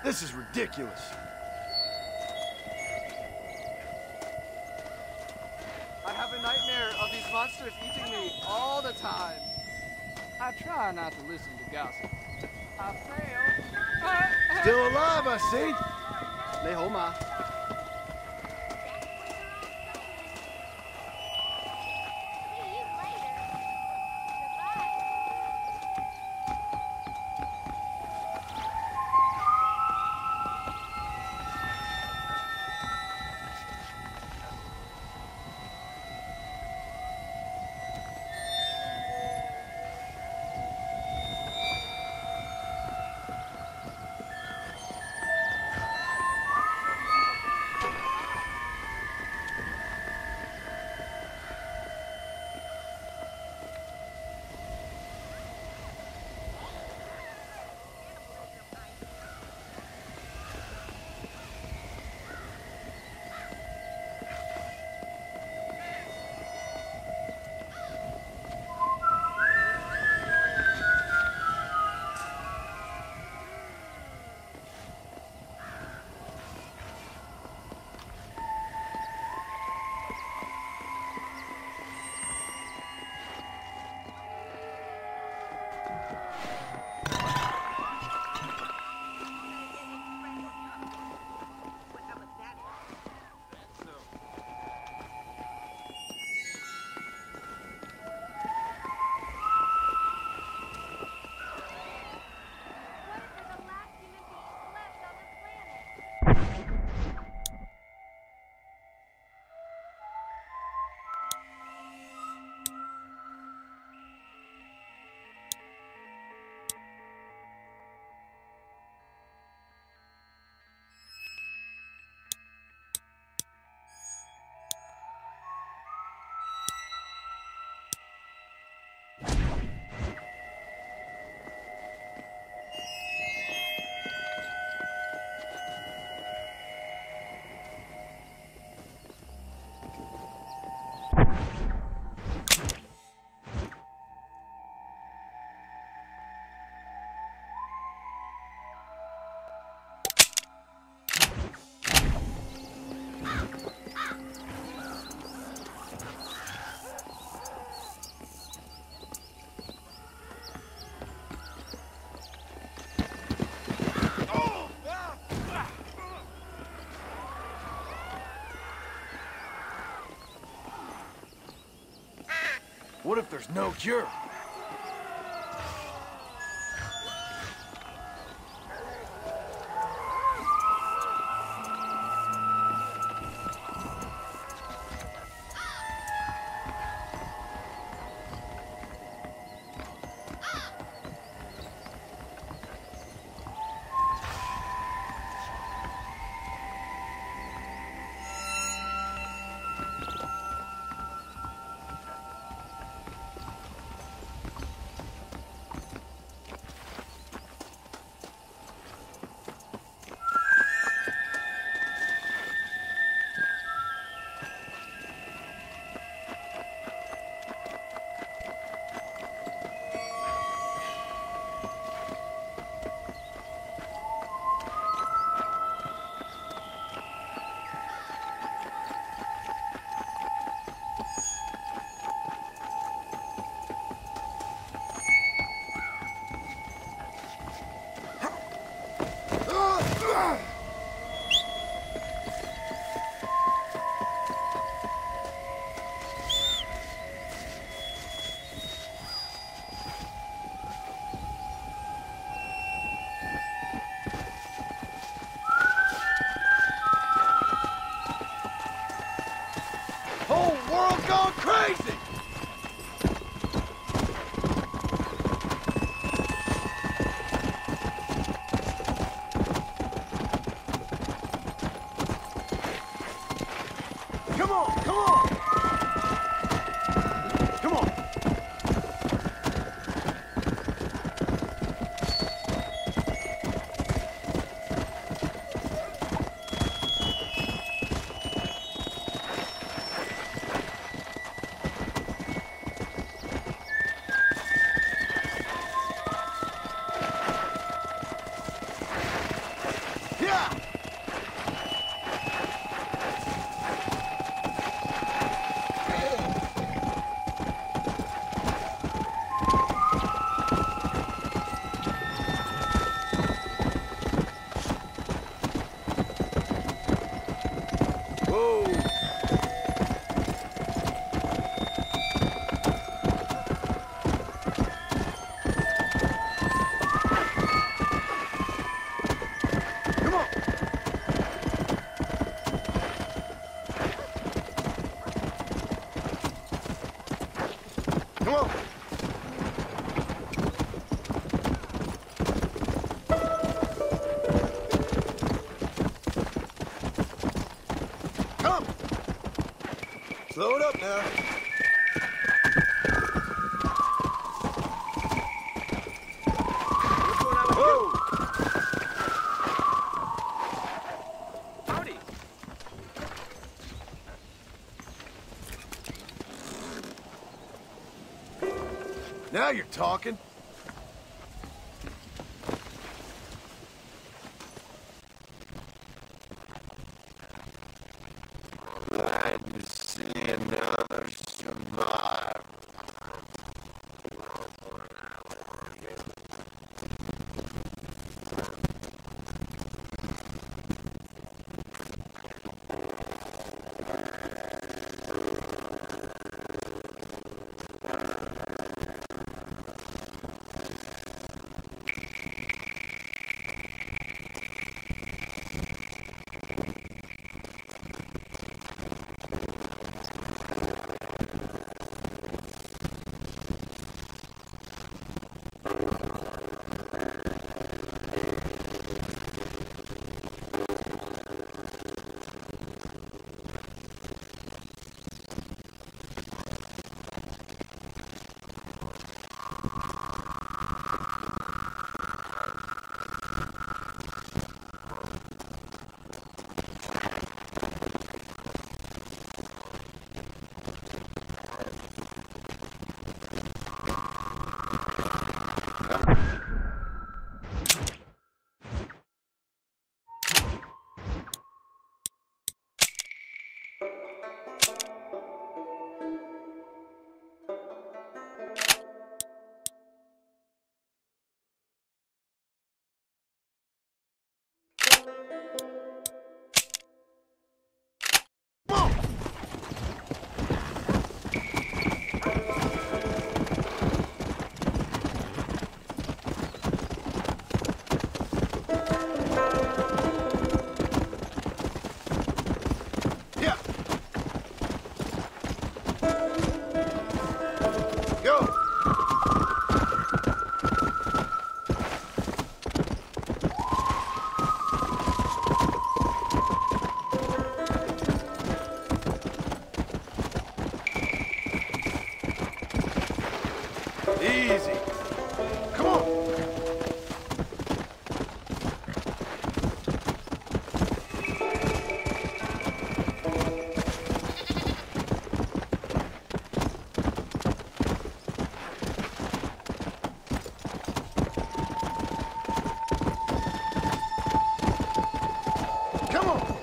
This is ridiculous. I have a nightmare of these monsters eating me all the time. I try not to listen to gossip. I fail. Still alive, I see. 你好嘛? What if there's no cure? Whole world gone crazy! Come on, come on! Come on! Whoa! Come on! Come on! Come! Slow it up now. Whoa! Howdy. Now you're talking. Glad to see another survivor. Yeah. Go. Easy. Come on. Come on.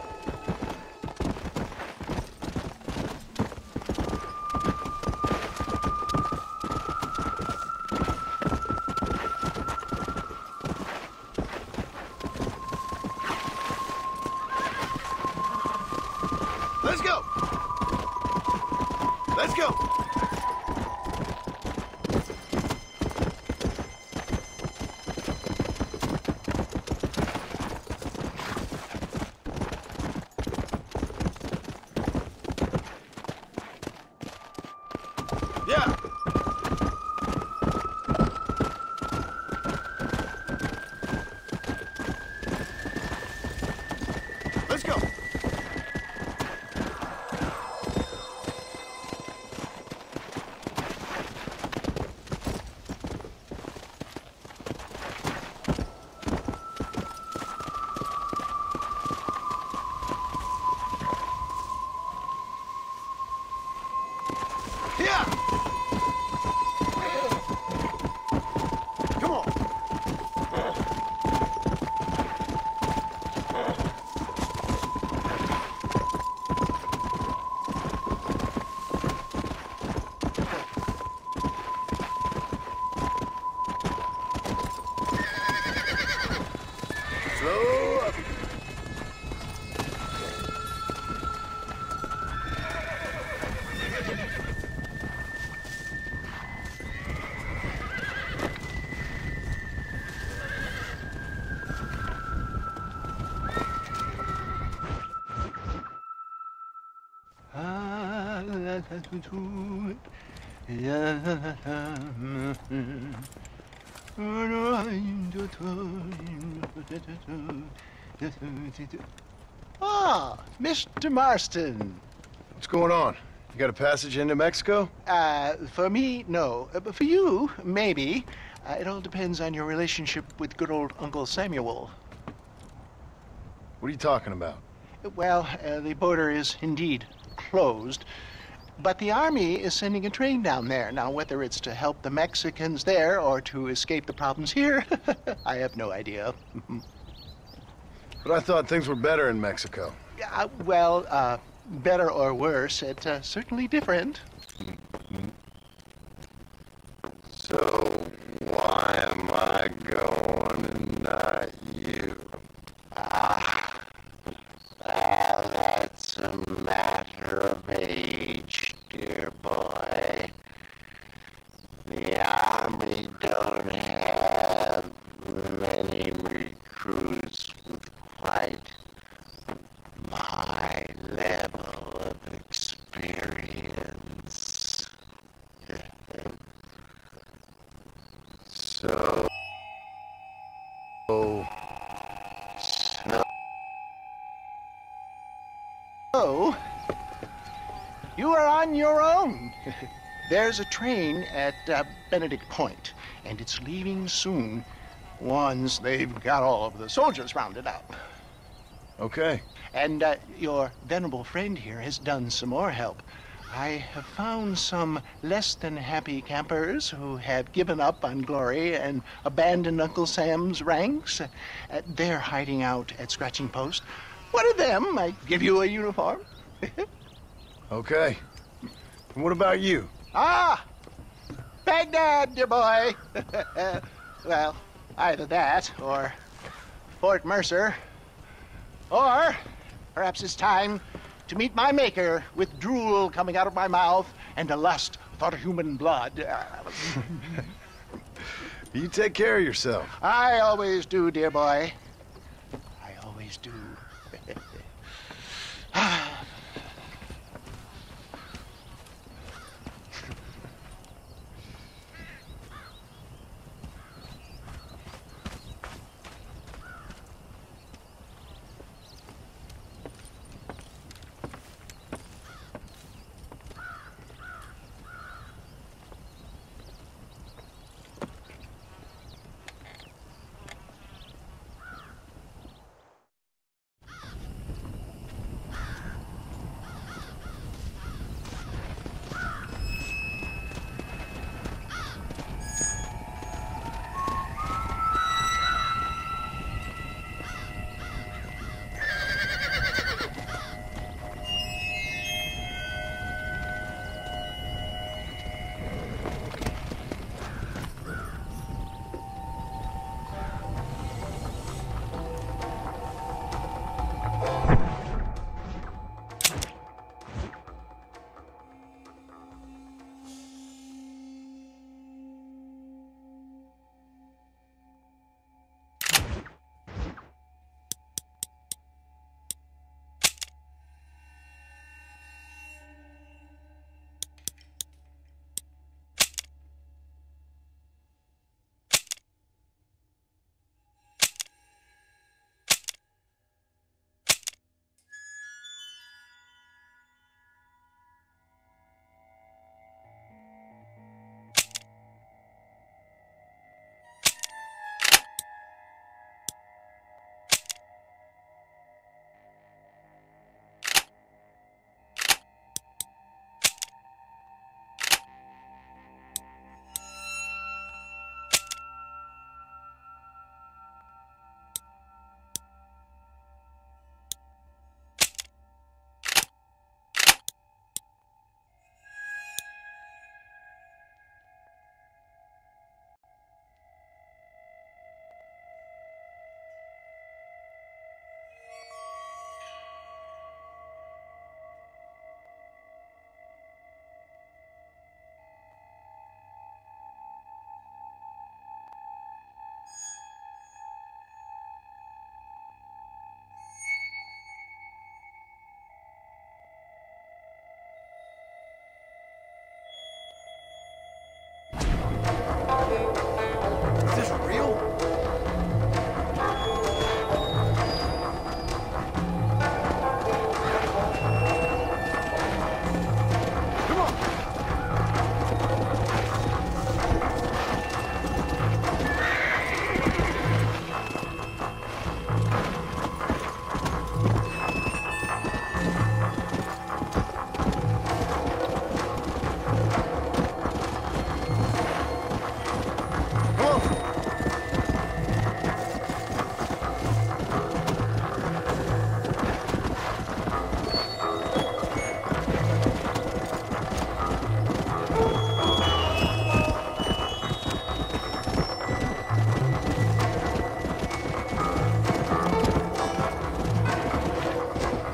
Let's go. Let's go. Yeah. Let's go. Ah, Mr. Marston. What's going on? You got a passage into Mexico? For me, no. But for you, maybe. It all depends on your relationship with good old Uncle Samuel. What are you talking about? Well, the border is indeed closed, but the army is sending a train down there. Now, whether it's to help the Mexicans there or to escape the problems here, I have no idea. But I thought things were better in Mexico. Well, better or worse, it's certainly different. So why am I going and not you? That's a matter of age, dear boy. The army don't have many recruits with quite my level of experience. So Oh, you are on your own. There's a train at Benedict Point, and it's leaving soon once they've got all of the soldiers rounded up. Okay. And your venerable friend here has done some more help. I have found some less than happy campers who have given up on glory and abandoned Uncle Sam's ranks. They're hiding out at Scratching Post. One of them might give you a uniform. Okay. And what about you? Ah! Baghdad, dear boy. Well, either that or Fort Mercer. Or perhaps it's time to meet my maker with drool coming out of my mouth and a lust for human blood. You take care of yourself. I always do, dear boy. I always do.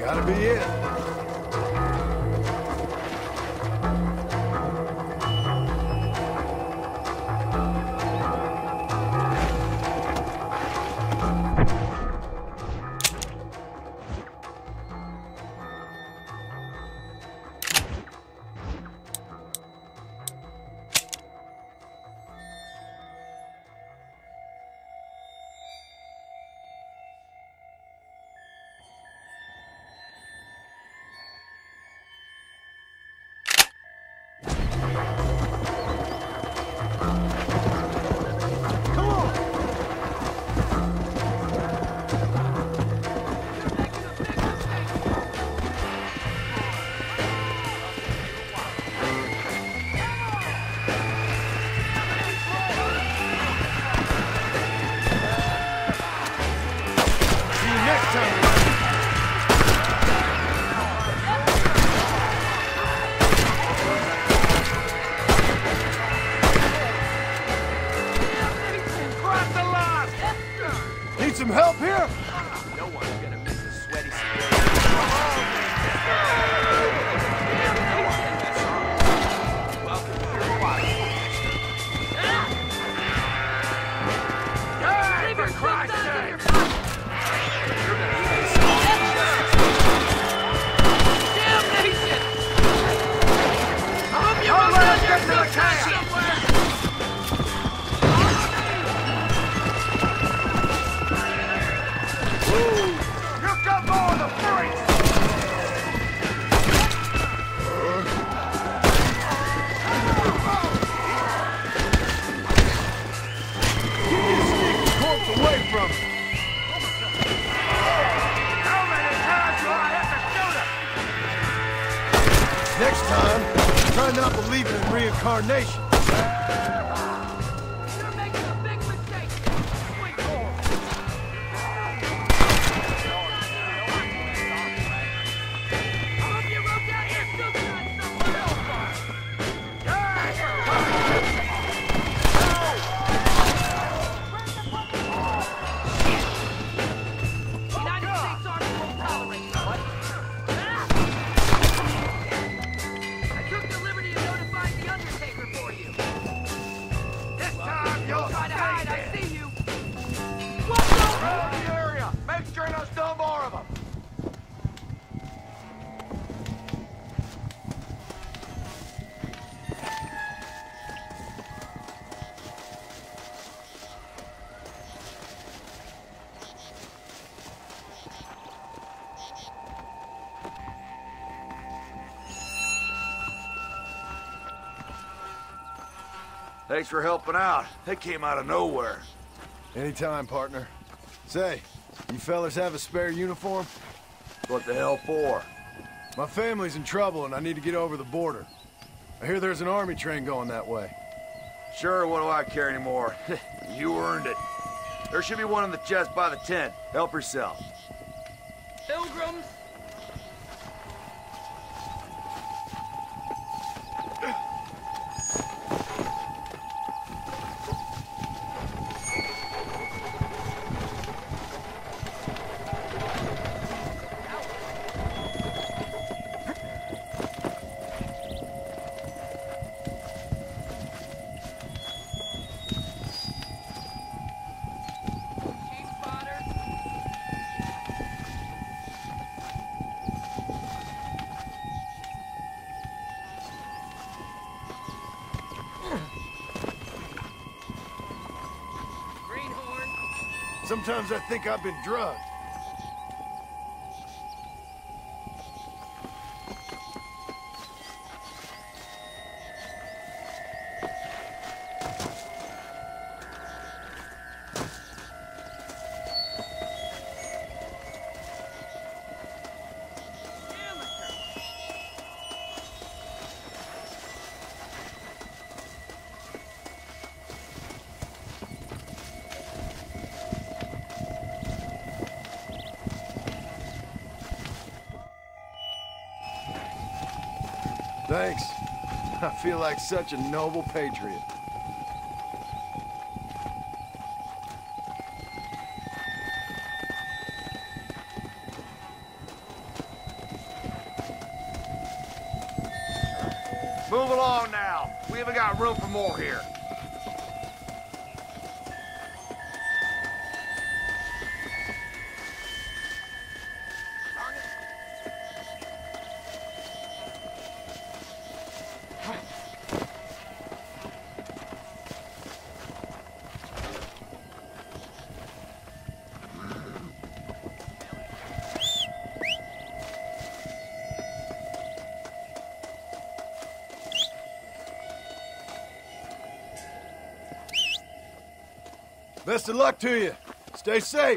Gotta be it. Need some help here? No one's gonna miss a sweaty Welcome to your body. For Christ's sake! Damnation! I hope you won't let your foot somewhere! Here come all the freaks! Keep your sneaky corpse away from me. How many times do I have to shoot him? Next time, try not believing in reincarnation. You're making a big mistake! Wait for I hope you wrote down your suicide somewhere else. United States Army won't tolerate you, buddy. I took the liberty of notifying the Undertaker for you. This time you'll try to hide, I see you. What's up? The area. Make sure there's no more of them. Thanks for helping out. They came out of nowhere. Anytime, partner. Say, you fellas have a spare uniform? What the hell for? My family's in trouble and I need to get over the border. I hear there's an army train going that way. Sure, what do I care anymore? You earned it. There should be one in the chest by the tent. Help yourself. Pilgrims. Sometimes I think I've been drugged. Thanks. I feel like such a noble patriot. Move along now. We haven't got room for more here. Best of luck to you. Stay safe.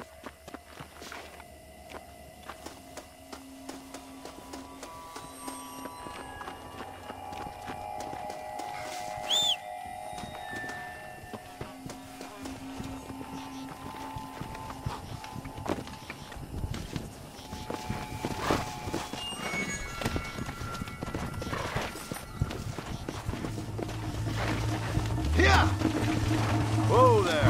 Yeah! Whoa there.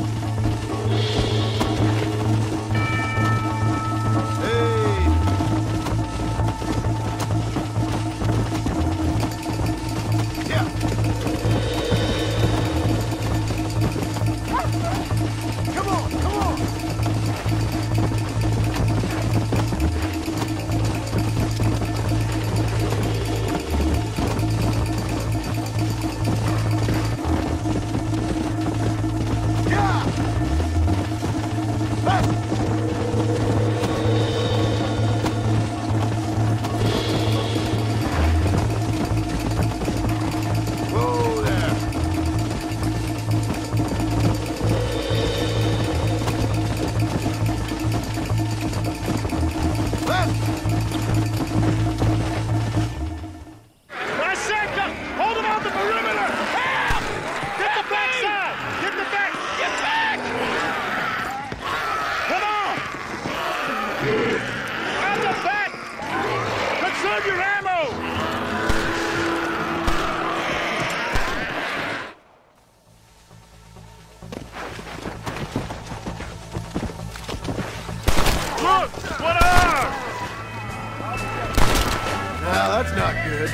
Now that's not good.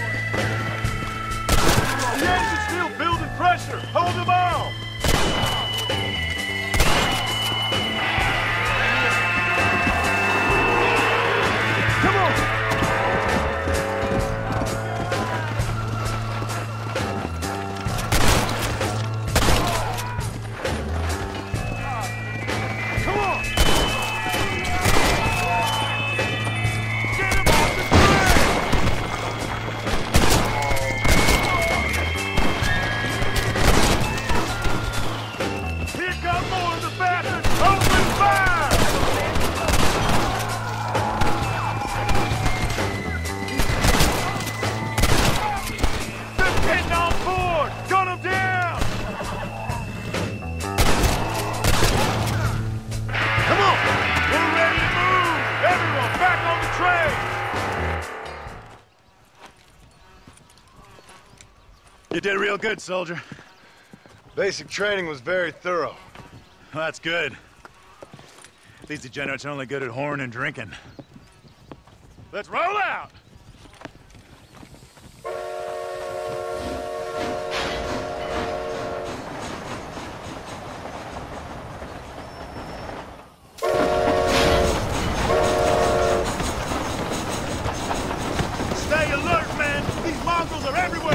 The enemy's still building pressure. Hold them off. Come on! You did real good, soldier. Basic training was very thorough. Well, that's good. These degenerates are only good at whoring and drinking. Let's roll out! Stay alert, man! These Mongols are everywhere!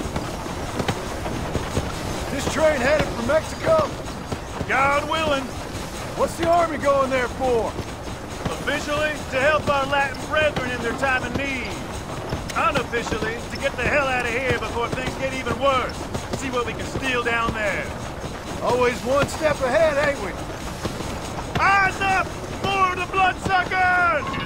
This train headed for Mexico? God willing. What's the army going there for? Officially, to help our Latin brethren in their time of need. Unofficially, to get the hell out of here before things get even worse. See what we can steal down there. Always one step ahead, ain't we? Eyes up! More of the bloodsuckers!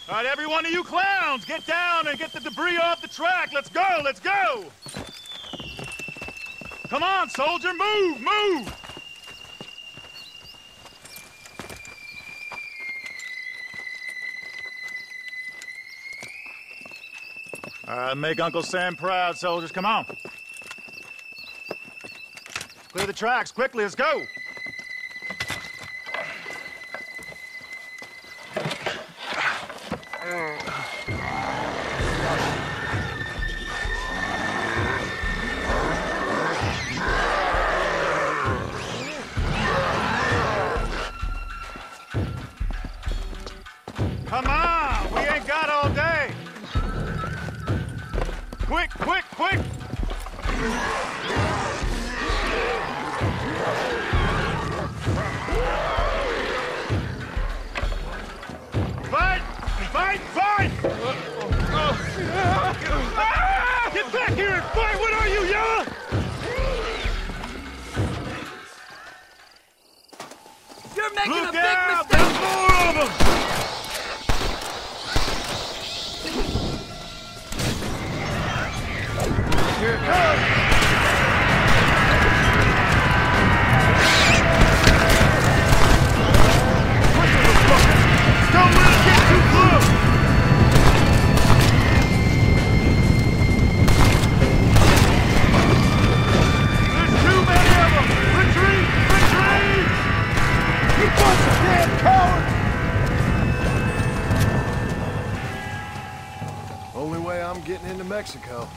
All right, every one of you clowns, get down and get the debris off the track. Let's go, let's go! Come on, soldier, move, move! Make Uncle Sam proud, soldiers. Come on. Clear the tracks, quickly, let's go! Come on! We ain't got all day! Quick, quick, quick! Fight! Fight! Fight! Get back here and fight! What are you, Yella? You're making Look a big out! mistake! There's more of them! Here it comes! Don't let it get too close! There's too many of them! Retreat! Retreat! You bunch of damn cowards! Only way I'm getting into Mexico.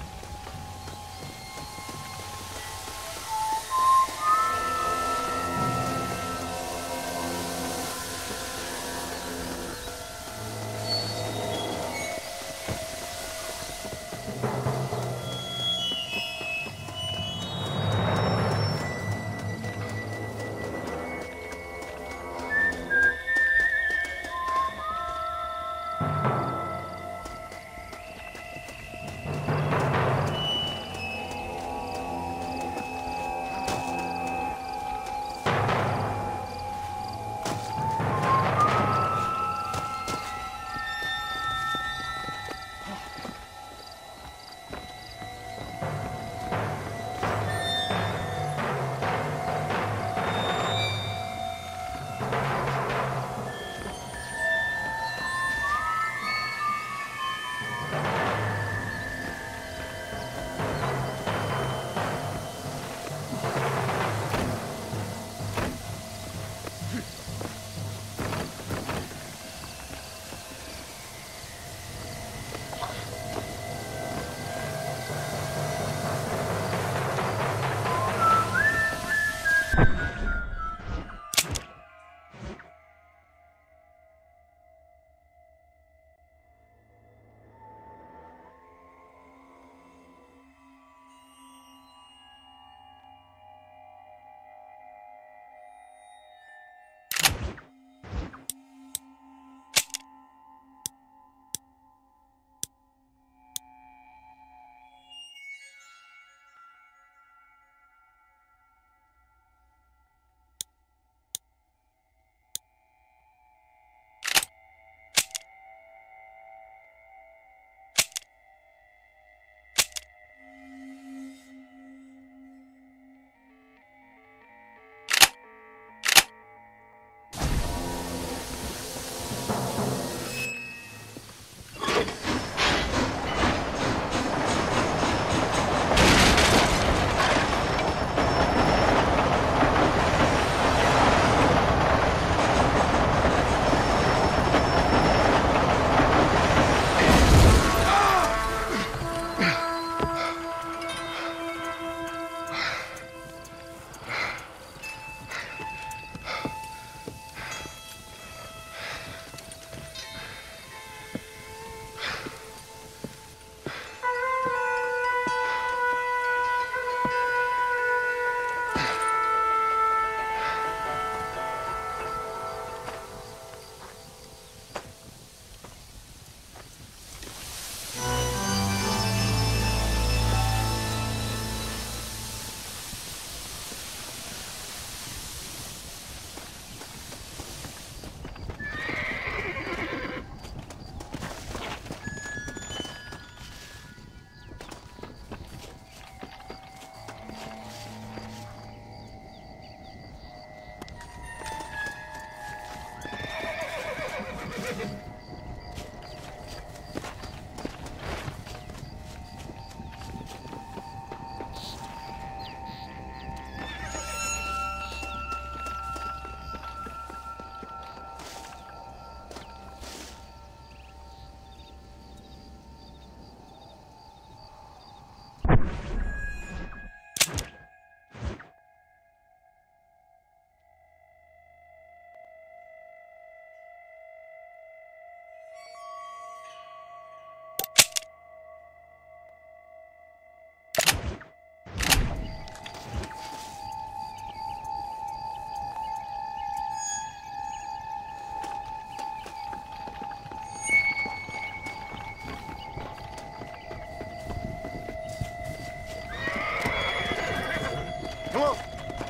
Come on.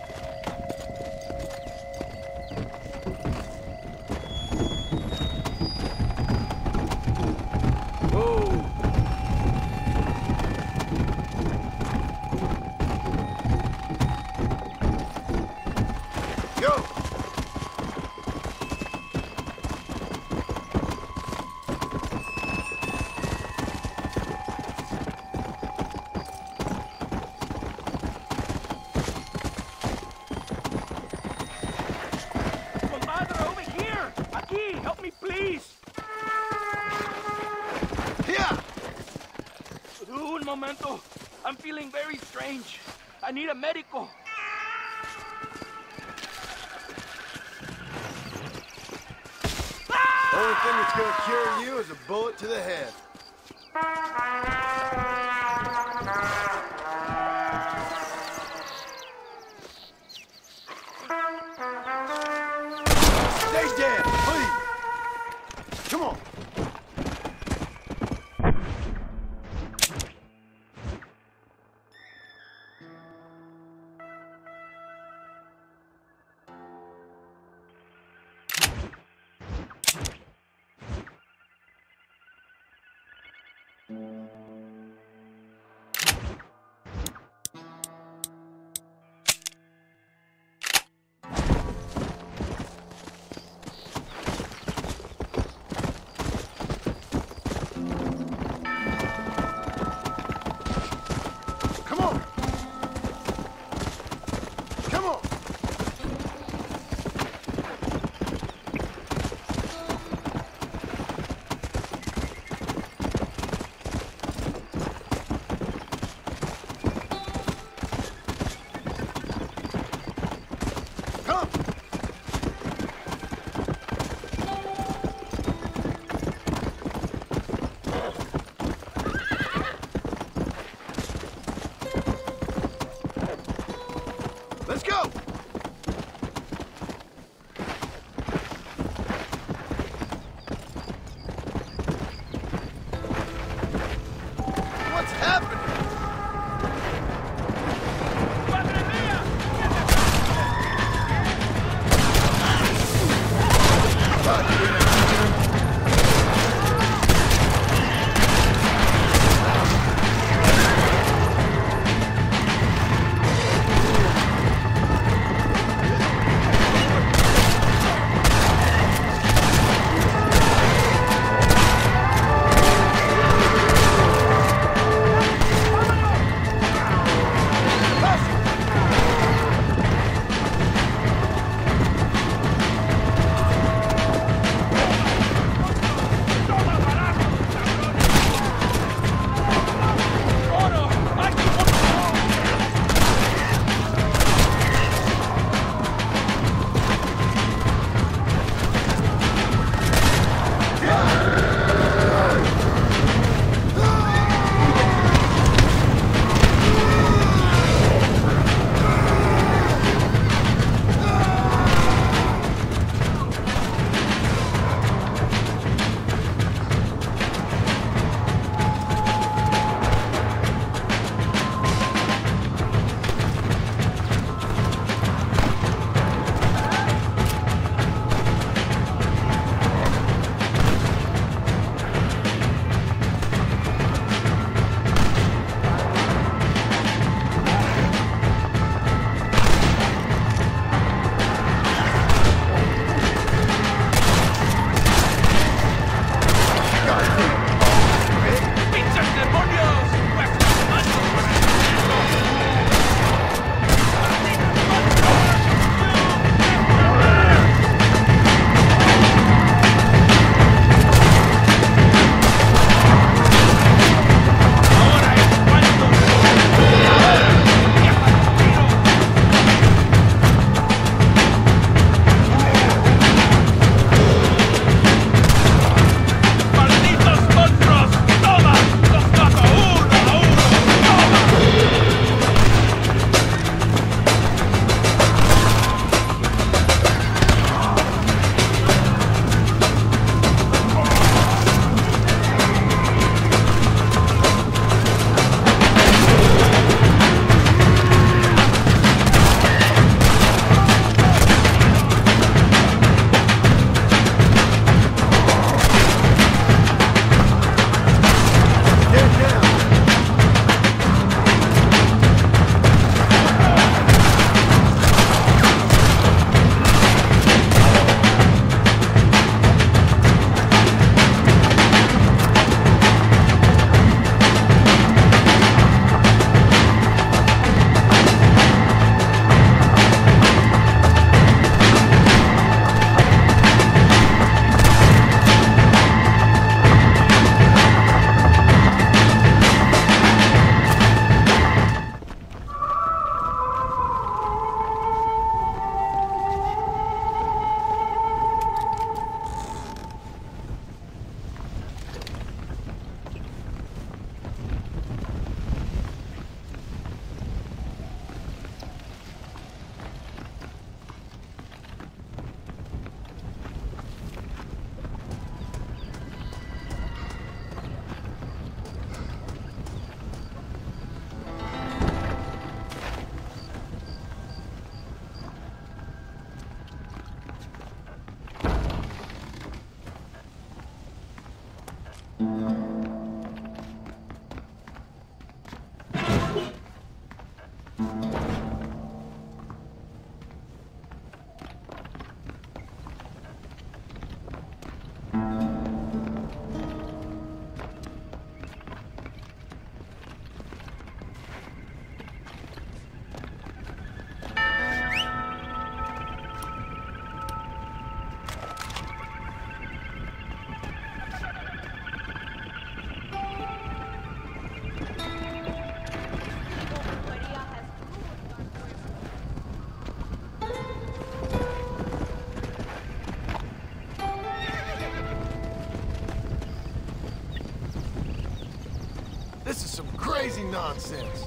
I'm feeling very strange. I need a medical. Only thing that's gonna cure you is a bullet to the head. Stay dead, please. Come on. This is some crazy nonsense.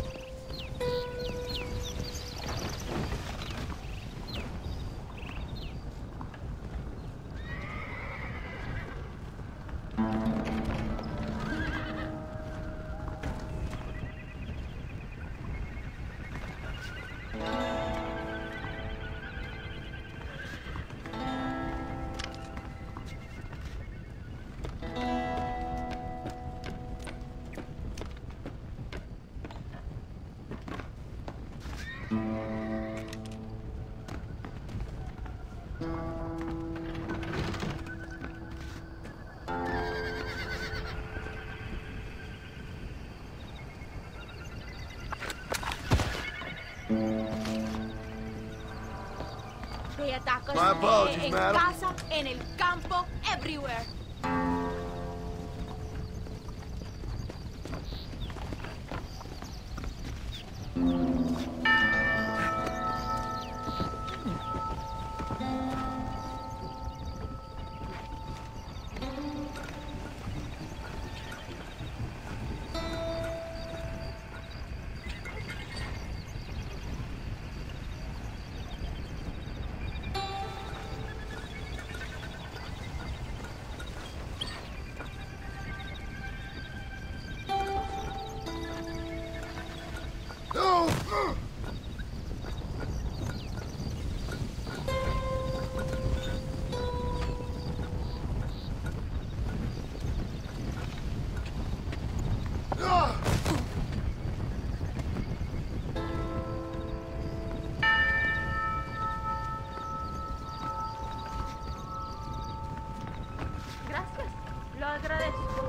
They attack us My apologies, en madam. casa, en el campo, everywhere. Gracias, lo agradezco.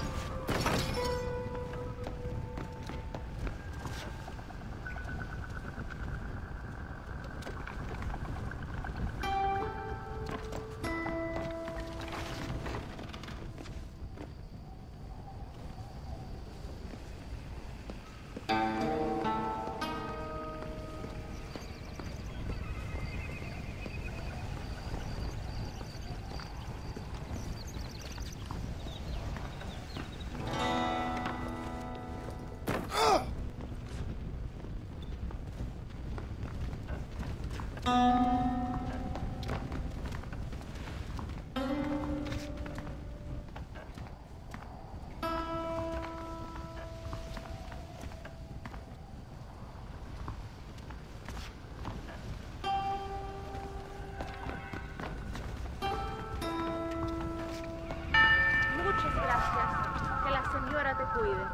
Muchas gracias. Que la señora te cuide.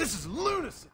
This is lunacy!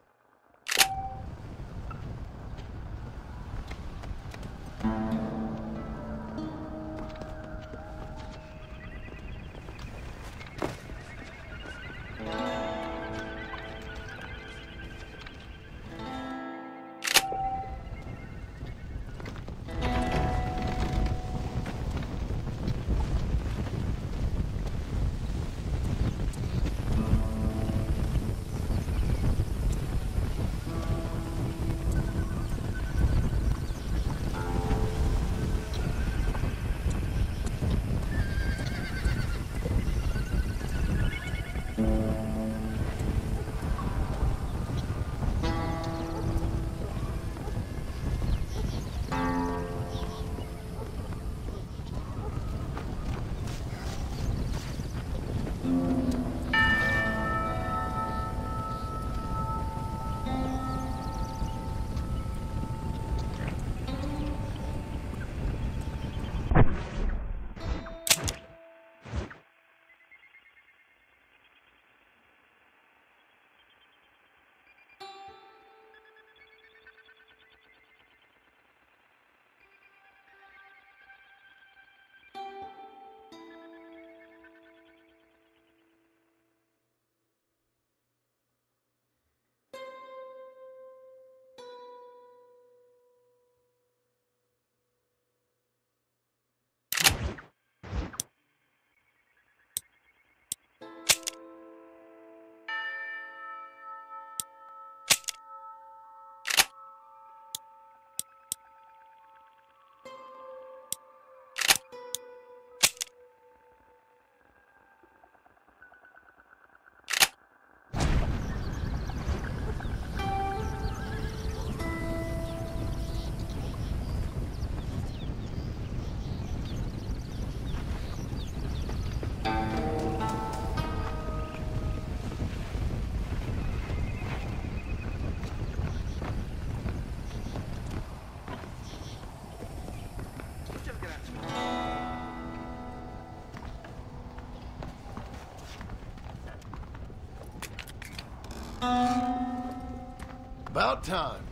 About time.